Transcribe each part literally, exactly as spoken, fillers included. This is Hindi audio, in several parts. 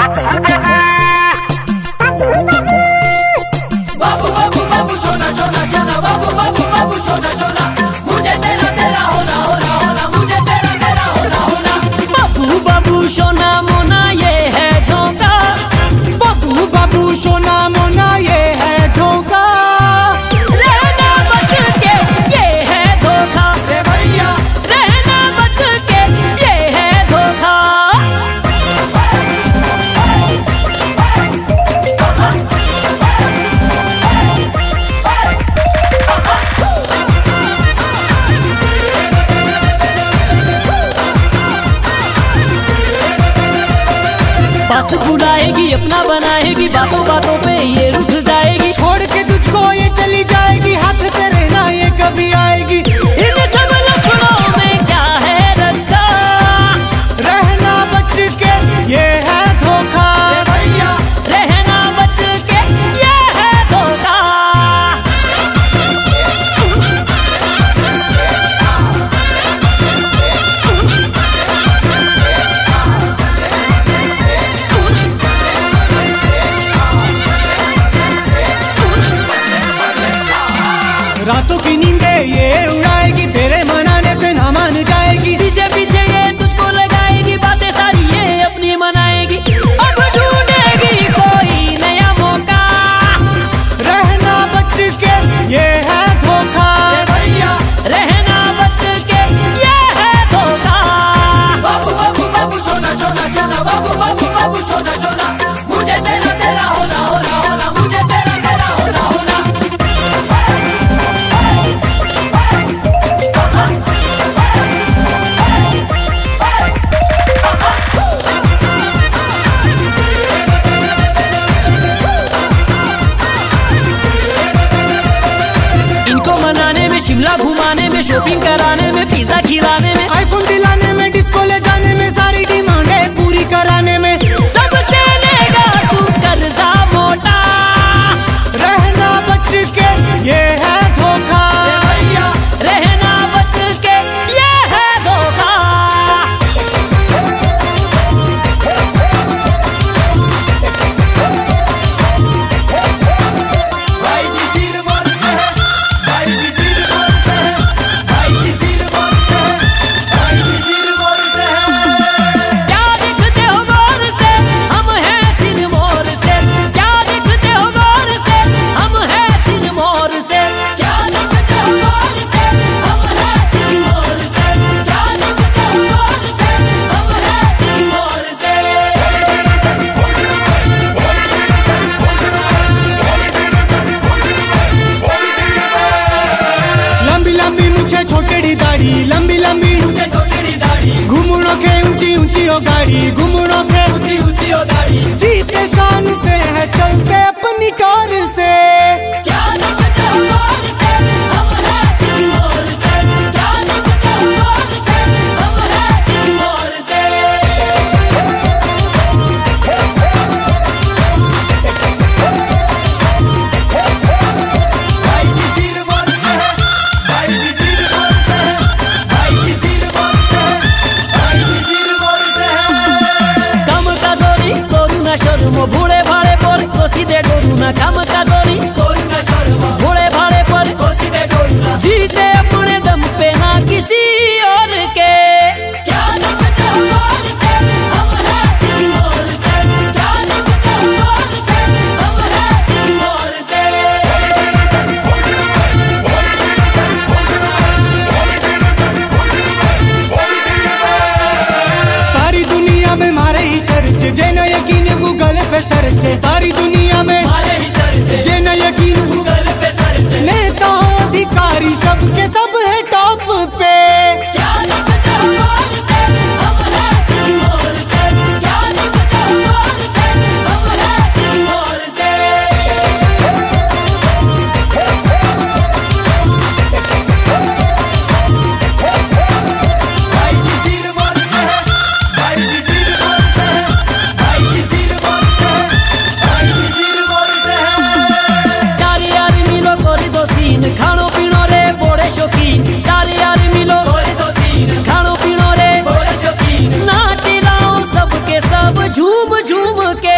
बाबू बाबू बाबू सोना सोना सोना बाबू बाबू बाबू सोना सोना मुझे तेरा तेरा होना होना होना मुझे तेरा तेरा होना होना। बाबू बाबू सोना मोना ये है झोंका, बाबू बाबू सोना मोना ये है झोंका। रहना बच के ये है धोखा रे भैया, रहना बच के ये है धोखा। बस बुलाएगी अपना बनाएगी, बातों बातों पे ये रुठ जाएगी। छोड़ के तुझको ये चली जाएगी, हाथ तेरे ना ये कभी आएगी। इन सब लफड़ों में क्या है रखा, रहना बच के ये है धोखा। रे भैया, रहना बच के ये है धोखा। रातों की नींदे ये उड़ाएगी, तेरे मनाने से ना मान जाएगी। पीछे पीछे ये तुझको लगाएगी, बातें सारी ये अपनी मनाएगी। अब ढूंढेगी कोई नया मौका, रहना बच के ये है धोखा। रे भैया, रहना बच के ये है धोखा। बाबू बाबू बाबू सोना सोना सोना बाबू बाबू बाबू सोना सोना मुझे तेरा तेरा होना होना होना मुझे तेरा तेरा होना होना। इनको मनाने में, शिमला घुमाने में, शॉपिंग कराने में, पिज्जा खिलाने में, आईफोन दिलाने में, डिस्को ले जाने में, सारी डिमांडें पूरी कराने में। सबसे लेगा तू कर्जा मोटा, रहना बच के ये है धोखा। रे भैया, रहना बच के ये है धोखा। भाई जी सिर मोर से है, भाई जी सिर मोर से है, भाई जी सिर मोर से है, भाई जी सिर मोर से है। क्या दिखते हो गौर से, हम हैं सिरमौर से। क्या दिखते हो गौर से, हम हैं सिरमौर से। क्या दिखते हो गौर से, हम हैं सिरमौर से। क्या दिखते हो गौर से, हम हैं सिरमौर से। लंबी लंबी मुझे छोटेड़ी दाढ़ी, लंबी लंबी मुझे छोटी दाढ़ी, घुमुड़ों के ऊंची ऊंची ओ गाड़ी, घुमुड़ों के ऊंची ऊंची ओ दाढ़ी। जीते शान से है चलते अपनी कार से। क्या दिखते हो गौर से, हम हैं सिरमौर से। क्या दिखते हो गौर से, हम हैं सिरमौर से। भाई जी सिर मोर से है, भाई जी सिर मोर से है, भाई जी सिर मोर से है, भाई जी सिर मोर से है। কাম কাজরি করুণা শর্ম ভুড়ে ভাড়ে পর কষি দে ডরুনা। কাম কাজরি कोरुना शर्मा भोले भाड़े पर कोसी दे डोलना। जीते अपने दम पे ना किसी और के। क्या दिखते हो गौर से, हम हैं सिरमौर से। क्या दिखते हो गौर से, हम हैं सिरमौर से। सारी दुनिया में मारे ही चर्चे, जे न यकीन गूगल पे सर्च। सारी दुनिया में मारे ही चर्चे, जे न यकीन गूगल पे सर्च। नेता हो अधिकारी सबके सब है टॉप पे। क्या दिखते हो गौर से, हम हैं सिरमौर से। क्या दिखते हो गौर से, हम हैं सिरमौर से। भाई जी सिर मोर से है, भाई जी सिर मोर से है, भाई जी सिर मोर से है, भाई जी सिर मोर के।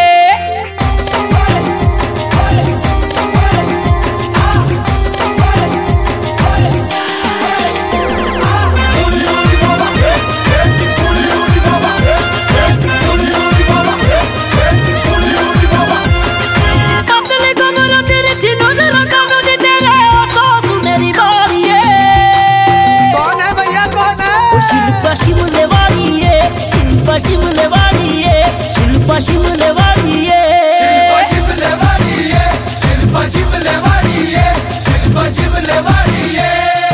शिल्पा शिमले वाली है, शिल्पा शिमले वाली है, शिल्पा शिमले वाली है, शिल्पा शिमले वाली है, शिल्पा शिमले वाली है, शिल्पा शिमले वाली है।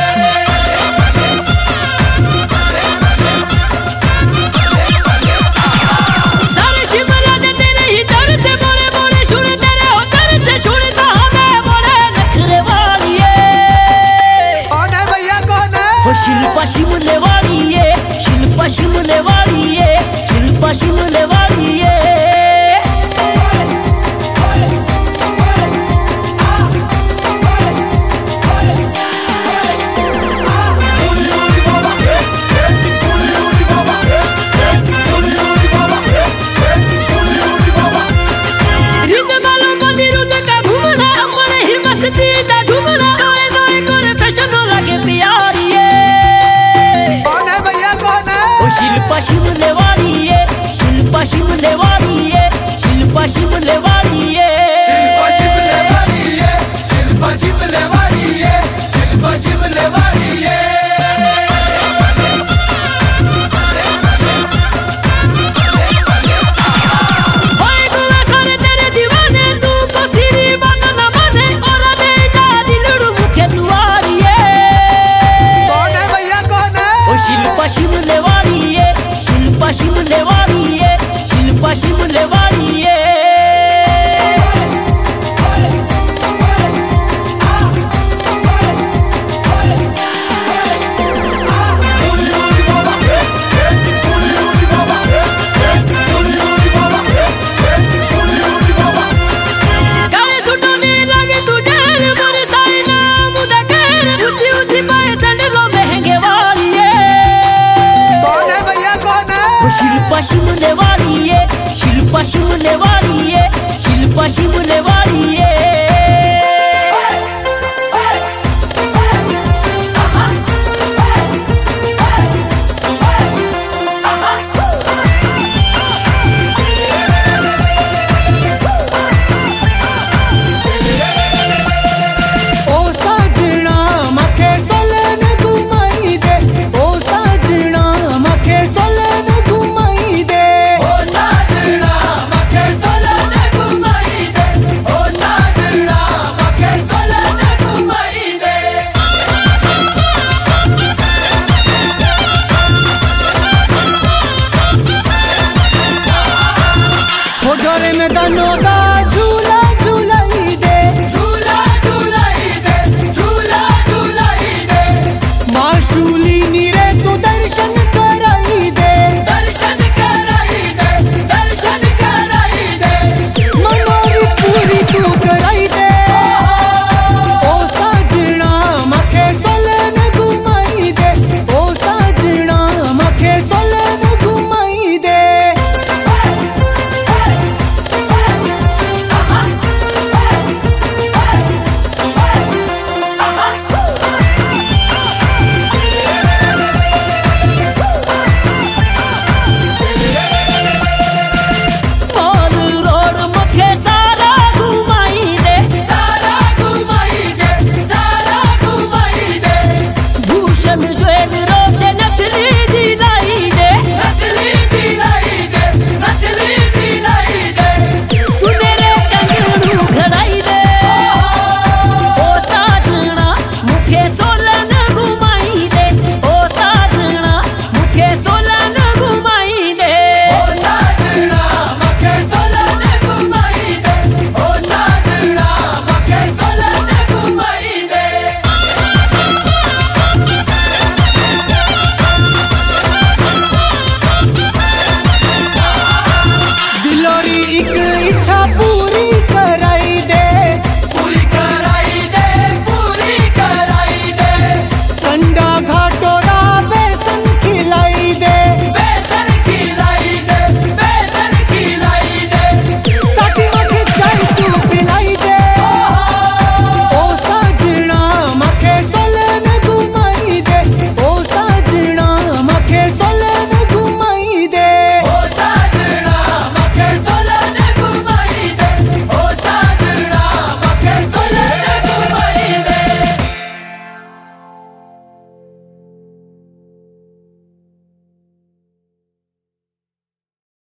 सारे शिमला दे तेरे ही चर्चे बोले बोले सुन तेरे हो चर्चे सुनता हमें बोले नखरे वाली है। कौन है भैया कौन है? वो शिल्पा शिमले वाली है, शिल्पा शिमले वाली है, शिल्पा शिमले वाली है। रिज मालो मंदिर का घूमना अपने ही मस्ती दा झूमना नए नए करे फैशन लगे प्यारी है। कौन है भैया कौन है? वो शिल्पा शिमले वाली है, शिल्पा शिमले वाली है, शिल्पा शिमले वाली है, शिल्पा शिमले वाली है, शिल्पा शिमले वाली है, शिल्पा शिमले वाली है। ओए दुआ सारे तेरे दीवाने तू को सिरी बना ना माने और दे जा दिलड़ू मुखे दुआरी है। कौन है भैया कौन है? वो शिल्पा शिमले वाली है, शिल्पा शिमले वाली है, शिल्पा शिमले वाली है। काले सूटों में लगे तू ढेर बड़े सारे नाम उधर ऊंची ऊंची पाए सैंडलों महंगे वाली है। कौन है भैया कौन है? वो शिल्पा शिमले वाली है, शिल्पा शिमले वाली है, शिल्पा शिमले वाली है। ओ साजना मखे सोलन घुमाई दे, ओ साजना मखे सोलन घुमाई दे। ओ साजना मखे सोलन घुमाई दे, ओ साजना मखे सोलन घुमाई दे। ओ डोरे में दानों दा झूला झूलाई दे, झूला झूलाई दे, झूला झूलाई दे। माशूली नीरे तू दर्शन कराई दे, दर्शन कराई दे, दर्शन कराई दे। मनोरी पूरी तू कराई दे। ओ साजना मखे सोलन घुमाई दे, ओ साजना मखे सोलन घुमाई दे। मॉल रोड मखे सारा घुमाई दे, सारा घुमाई दे, सारा घुमाई दे। भूषण ज्वेलरों से नकली दिलाई दे, नकली दिलाई दे, नकली दिलाई दे। सुनहरे कंगनू घड़ाई दे। ओ साजना मुखे सोलन घुमाई दे, ओ साजना मुखे सोलन घुमाई दे। ओ साजना मखे सोलन घुमाई दे, ओ साजना मखे सोलन घुमाई दे। दिलोरी एक इच्छा पूरी कर